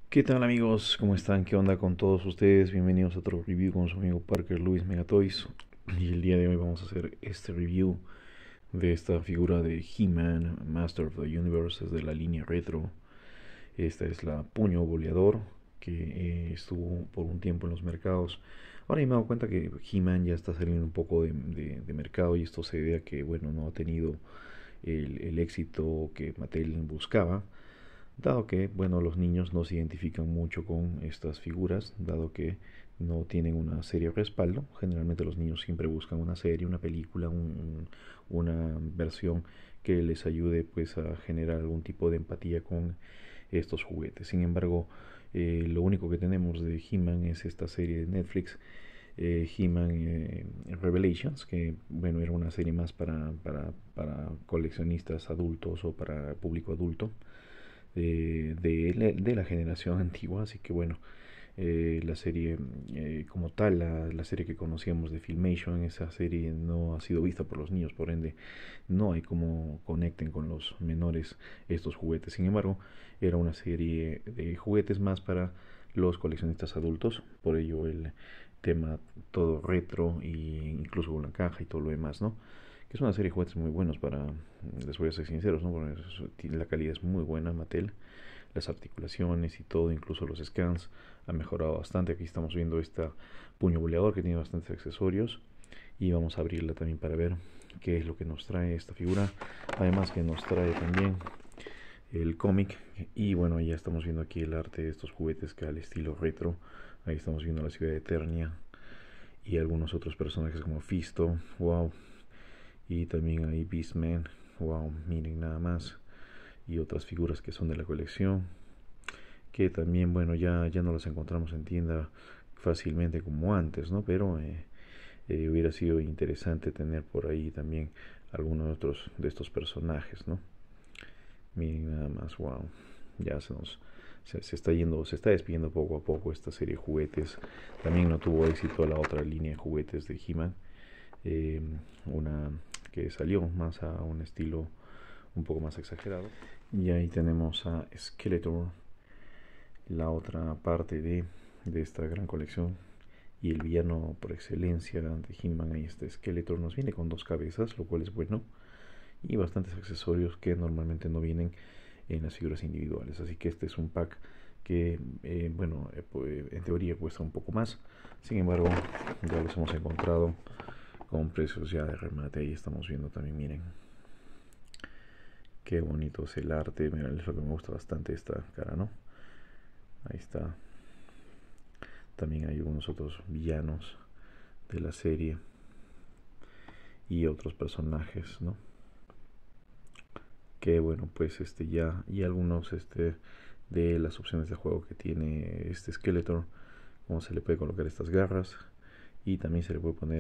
¿Qué tal amigos? ¿Cómo están? ¿Qué onda con todos ustedes? Bienvenidos a otro review con su amigo Parker Luis Megatoys. Y el día de hoy vamos a hacer este review de esta figura de He-Man, Master of the Universe, desde la línea retro. Esta es la puño boleador que estuvo por un tiempo en los mercados. Ahora ya me he dado cuenta que He-Man ya está saliendo un poco de mercado y esto se debe a que, bueno, no ha tenido el éxito que Mattel buscaba. Dado que, bueno, los niños no se identifican mucho con estas figuras, dado que no tienen una serie de respaldo. Generalmente los niños siempre buscan una serie, una película, una versión que les ayude pues a generar algún tipo de empatía con estos juguetes. Sin embargo, lo único que tenemos de He-Man es esta serie de Netflix, He-Man Revelations, que bueno, era una serie más para coleccionistas adultos o para público adulto de la generación antigua, así que bueno, la serie como tal, la serie que conocíamos de Filmation, esa serie no ha sido vista por los niños, por ende no hay como conecten con los menores estos juguetes. Sin embargo, era una serie de juguetes más para los coleccionistas adultos, por ello el tema todo retro e incluso con la caja y todo lo demás, ¿no? Que es una serie de juguetes muy buenos para, les voy a ser sinceros, ¿no? Porque la calidad es muy buena, Mattel, las articulaciones y todo, incluso los scans, ha mejorado bastante. Aquí estamos viendo esta puño boleador que tiene bastantes accesorios y vamos a abrirla también para ver qué es lo que nos trae esta figura. Además que nos trae también el cómic y bueno, ya estamos viendo aquí el arte de estos juguetes que al estilo retro. Ahí estamos viendo la ciudad de Eternia y algunos otros personajes como Fisto, wow, y también ahí Beastman, wow, miren nada más, y otras figuras que son de la colección, que también, bueno, ya no las encontramos en tienda fácilmente como antes, ¿no? Pero hubiera sido interesante tener por ahí también algunos otros de estos personajes, ¿no? Miren nada más, wow, ya se está yendo, se está despidiendo poco a poco esta serie de juguetes. También no tuvo éxito la otra línea de juguetes de He-Man, eh, una que salió más a un estilo un poco más exagerado. Y ahí tenemos a Skeletor, la otra parte de esta gran colección. Y el villano por excelencia de He-Man, ahí este Skeletor, nos viene con dos cabezas, lo cual es bueno. Y bastantes accesorios que normalmente no vienen en las figuras individuales. Así que este es un pack que, bueno, en teoría cuesta un poco más. Sin embargo, ya los hemos encontrado con precios ya de remate. Ahí estamos viendo también, miren. Qué bonito es el arte. Mira, es lo que me gusta bastante esta cara, ¿no? Ahí está. También hay unos otros villanos de la serie y otros personajes, ¿no? Que bueno, pues ya y algunos de las opciones de juego que tiene este Skeletor, como se le puede colocar estas garras y también se le puede poner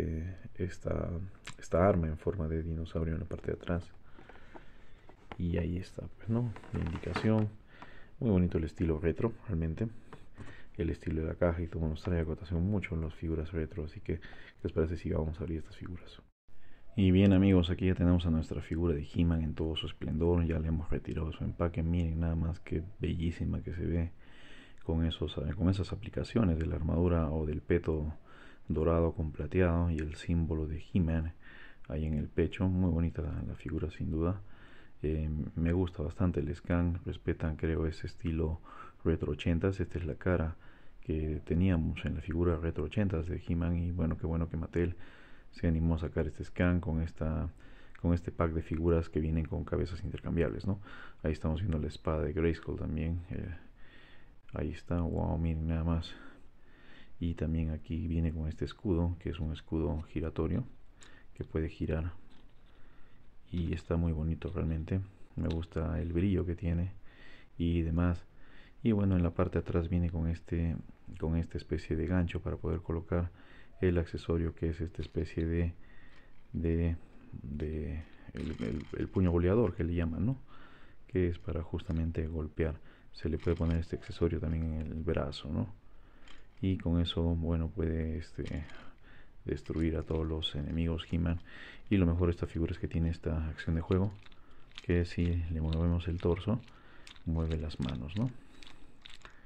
esta arma en forma de dinosaurio en la parte de atrás. Y ahí está, pues, ¿no? La indicación. Muy bonito el estilo retro, realmente. El estilo de la caja y todo nos trae a cotación mucho en las figuras retro. Así que, ¿qué les parece si vamos a abrir estas figuras? Y bien amigos, aquí ya tenemos a nuestra figura de He-Man en todo su esplendor. Ya le hemos retirado su empaque. Miren nada más que bellísima que se ve con esas aplicaciones de la armadura o del peto dorado con plateado y el símbolo de He-Man ahí en el pecho. Muy bonita la figura sin duda. Me gusta bastante el scan, respetan creo ese estilo retro 80s. Esta es la cara que teníamos en la figura retro 80s de He-Man y bueno que Mattel se animó a sacar este scan con este pack de figuras que vienen con cabezas intercambiables, ¿no? Ahí estamos viendo la espada de Grayskull también. Ahí está, wow, miren nada más. Y también aquí viene con este escudo, que es un escudo giratorio, que puede girar. Y está muy bonito realmente. Me gusta el brillo que tiene y demás. Y bueno, en la parte de atrás viene con esta especie de gancho para poder colocar el accesorio que es esta especie de, de el puño boleador que le llaman, ¿no? Que es para justamente golpear. Se le puede poner este accesorio también en el brazo, ¿no? Y con eso, bueno, puede destruir a todos los enemigos He-Man. Y lo mejor de esta figura es que tiene esta acción de juego, que si le movemos el torso, mueve las manos, ¿no?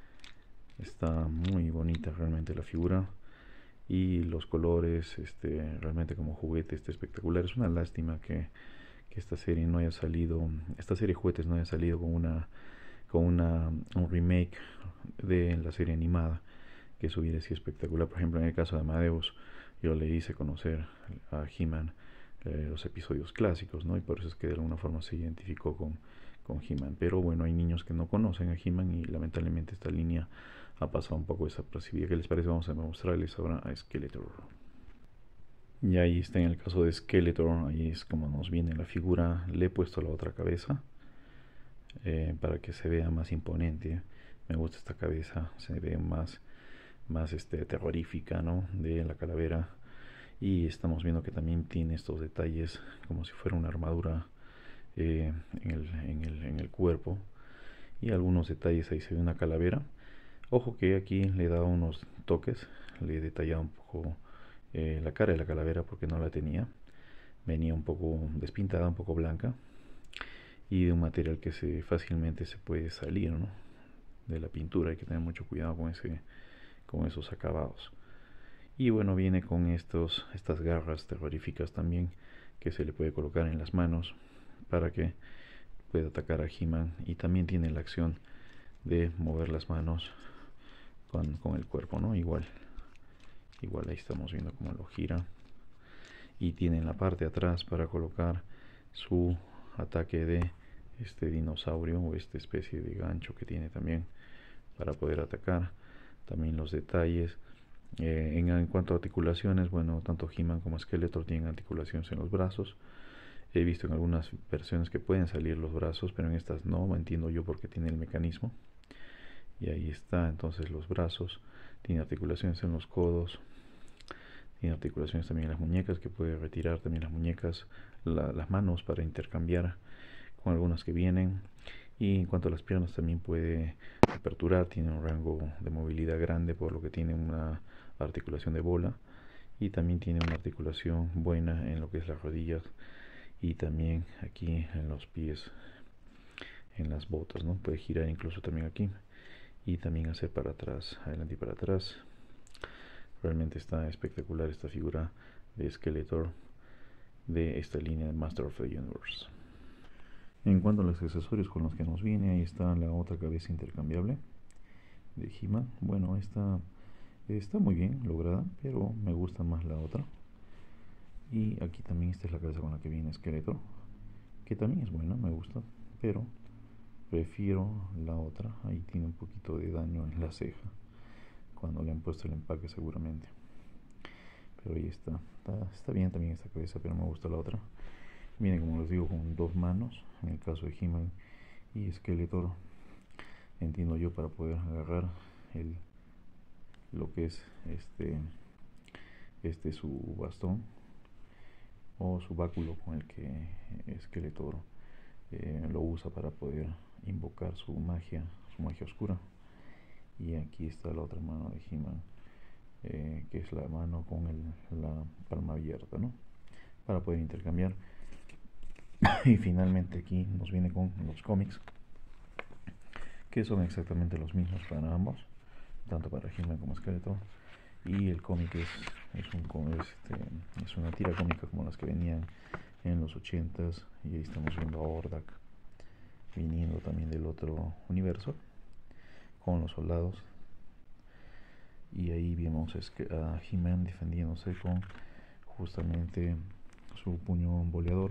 Está muy bonita realmente la figura y los colores, realmente como juguete, espectacular. Es una lástima que esta serie no haya salido, esta serie de juguetes no haya salido un remake de la serie animada, que eso hubiera sido espectacular. Por ejemplo, en el caso de Amadeus, yo le hice conocer a He-Man los episodios clásicos, ¿no? Y por eso es que de alguna forma se identificó con He-Man. Pero bueno, hay niños que no conocen a He-Man y lamentablemente esta línea ha pasado un poco desapercibida. ¿Qué les parece? Vamos a mostrarles ahora a Skeletor. Y ahí está en el caso de Skeletor, ahí es como nos viene la figura. Le he puesto la otra cabeza para que se vea más imponente. Me gusta esta cabeza, se ve más terrorífica, ¿no? De la calavera. Y estamos viendo que también tiene estos detalles como si fuera una armadura en el cuerpo. Y algunos detalles, ahí se ve una calavera. Ojo que aquí le he dado unos toques, le he detallado un poco la cara de la calavera porque no la tenía. Venía un poco despintada, un poco blanca y de un material que fácilmente se puede salir, ¿no? De la pintura. Hay que tener mucho cuidado con esos acabados. Y bueno, viene con estas garras terroríficas también que se le puede colocar en las manos para que pueda atacar a He-Man. Y también tiene la acción de mover las manos con el cuerpo, ¿no? Igual ahí estamos viendo cómo lo gira. Y tiene en la parte de atrás para colocar su ataque de este dinosaurio o esta especie de gancho que tiene también para poder atacar. También los detalles. En cuanto a articulaciones, bueno, tanto He-Man como Skeletor tienen articulaciones en los brazos. He visto en algunas versiones que pueden salir los brazos, pero en estas no entiendo yo por qué tiene el mecanismo. Y ahí está, entonces los brazos. Tiene articulaciones en los codos. Tiene articulaciones también en las muñecas, que puede retirar también las muñecas, las manos para intercambiar con algunas que vienen. Y en cuanto a las piernas, también puede aperturar, tiene un rango de movilidad grande, por lo que tiene una articulación de bola. Y también tiene una articulación buena en lo que es las rodillas y también aquí en los pies, en las botas, ¿no? Puede girar incluso también aquí y también hacer para atrás, adelante y para atrás. Realmente está espectacular esta figura de Skeletor de esta línea de Master of the Universe. En cuanto a los accesorios con los que nos viene, ahí está la otra cabeza intercambiable de He-Man. Bueno, esta está muy bien lograda, pero me gusta más la otra. Y aquí también esta es la cabeza con la que viene Skeletor, que también es buena, me gusta, pero prefiero la otra. Ahí tiene un poquito de daño en la ceja cuando le han puesto el empaque seguramente, pero ahí está bien también esta cabeza, pero me gusta la otra. Viene, como les digo, con dos manos en el caso de He-Man, y Skeletor, entiendo yo, para poder agarrar lo que es su bastón o su báculo con el que Skeletor lo usa para poder invocar su magia oscura. Y aquí está la otra mano de He-Man, que es la mano con la palma abierta, ¿no? Para poder intercambiar. Y finalmente aquí nos viene con los cómics, que son exactamente los mismos para ambos, tanto para He-Man como Skeletor. Y el cómic es una tira cómica como las que venían en los 80s. Y ahí estamos viendo a Hordak viniendo también del otro universo con los soldados. Y ahí vemos a He-Man defendiéndose con justamente su puño boleador.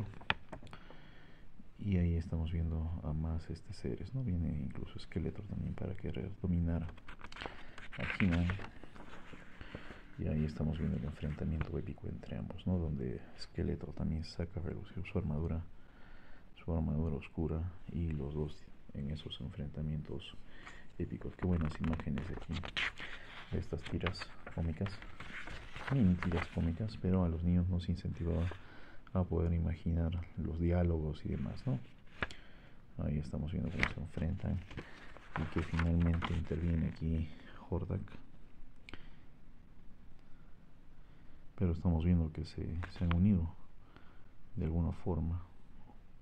Y ahí estamos viendo a más seres, ¿no? Viene incluso Skeletor también para querer dominar a He-Man. Y ahí estamos viendo el enfrentamiento épico entre ambos, ¿no? Donde Skeletor también saca a relucir su armadura oscura, y los dos en esos enfrentamientos épicos. Qué buenas imágenes aquí de estas tiras cómicas, mini tiras cómicas, pero a los niños nos incentivaba a poder imaginar los diálogos y demás, ¿no? Ahí estamos viendo cómo se enfrentan y que finalmente interviene aquí Hordak, pero estamos viendo que se han unido de alguna forma,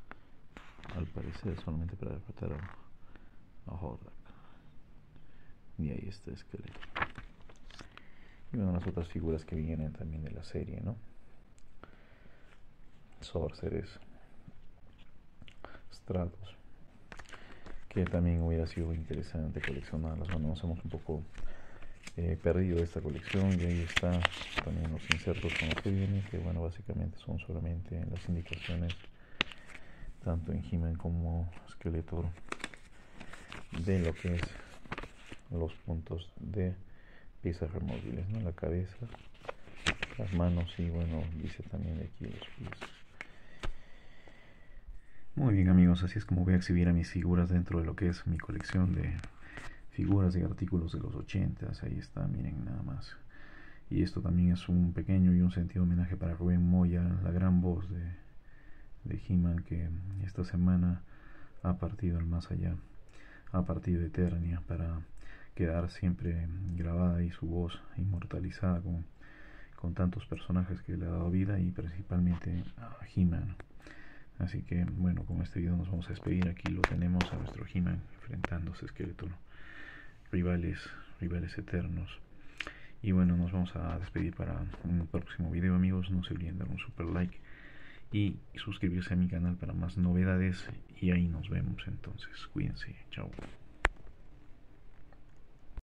al parecer solamente para derrotar a Hordak. Y ahí está Esqueleto. Y bueno, las otras figuras que vienen también de la serie, ¿no? Sorceress, Stratos, que también hubiera sido interesante coleccionarlas. Bueno, nos hemos un poco perdido esta colección, y ahí está también los insertos con los que vienen, que bueno, básicamente son solamente las indicaciones tanto en He-Man como Skeletor de lo que es los puntos de piezas removibles, ¿no? La cabeza, las manos y bueno, dice también de aquí los pies. Muy bien amigos, así es como voy a exhibir a mis figuras dentro de lo que es mi colección de figuras y artículos de los 80s. Ahí está, miren nada más. Y esto también es un pequeño y un sentido homenaje para Rubén Moya, la gran voz de He-Man, que esta semana ha partido al más allá, ha partido de Eternia para quedar siempre grabada y su voz inmortalizada con tantos personajes que le ha dado vida y principalmente a He-Man. Así que bueno, con este video nos vamos a despedir. Aquí lo tenemos a nuestro He-Man enfrentándose a Skeletor, rivales eternos. Y bueno, nos vamos a despedir para un próximo video amigos. No se olviden dar un super like y suscribirse a mi canal para más novedades. Y ahí nos vemos entonces. Cuídense. Chao.